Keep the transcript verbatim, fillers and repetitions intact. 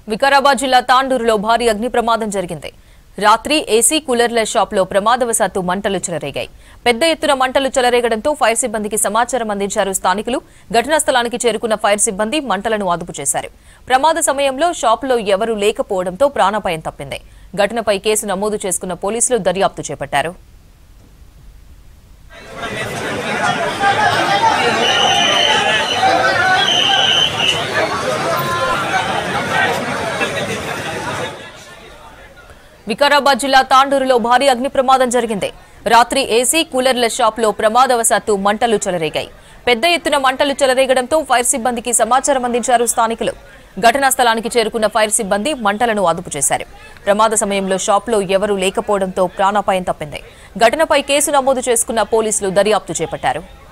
వికారాబాద్ జిల్లా తాండూరులో భారీ అగ్ని ప్రమాదం జరిగింది. రాత్రి ఏసీ కూలర్ల షాప్లో ప్రమాదవశాత్తు మంటలు చెలరేగాయి. పెద్ద ఎత్తున మంటలు చెలరేగడంతో ఫైర్ సిబ్బందికి సమాచారం అందించారు స్థానికులు. ఘటనా స్థలానికి చేరుకున్న ఫైర్ సిబ్బంది మంటలను అదుపు చేశారు. ప్రమాద సమయంలో షాపులో ఎవరూ లేకపోవడంతో ప్రాణాపాయం తప్పింది. ఘటనపై కేసు నమోదు చేసుకున్న పోలీసులు దర్యాప్తు చేపట్టారు. వికారాబాద్ జిల్లా తాండూరులో భారీ అగ్ని ప్రమాదం జరిగింది. రాత్రి ఏసీ కూలర్ల షాప్లో ప్రమాదవశాత్తు మంటలు చెలరేగాయి. పెద్ద ఎత్తున మంటలు చెలరేగడంతో ఫైర్ సిబ్బందికి సమాచారం అందించారు స్థానికులు. ఘటనా స్థలానికి చేరుకున్న ఫైర్ సిబ్బంది మంటలను అదుపు చేశారు. ప్రమాద సమయంలో షాప్లో ఎవరూ లేకపోవడంతో ప్రాణాపాయం తప్పింది. ఘటనపై కేసు నమోదు చేసుకున్న పోలీసులు దర్యాప్తు చేపట్టారు.